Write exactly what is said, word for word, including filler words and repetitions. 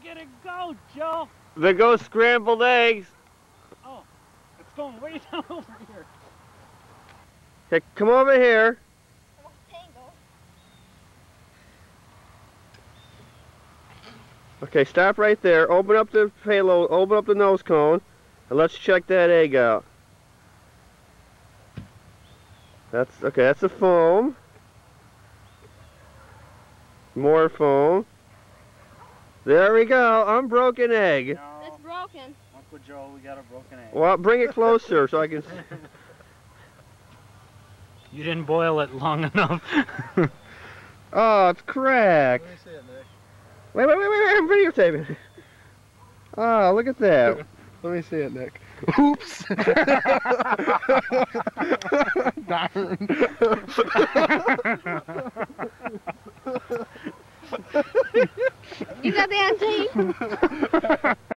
get a goat, Joe? The goat scrambled eggs. Oh, it's going way down over here. Okay, come over here. Okay, stop right there. Open up the payload, open up the nose cone, and let's check that egg out. That's, okay, that's the foam. More foam. There we go, unbroken egg. No, It's broken. Uncle Joe, we got a broken egg. Well, bring it closer so I can see. You didn't boil it long enough. Oh, it's cracked. Let me see it, Nick. Wait, wait, wait, wait, wait, I'm videotaping. Oh, look at that. Let me see it, Nick. Oops! Darn. You got that on tape?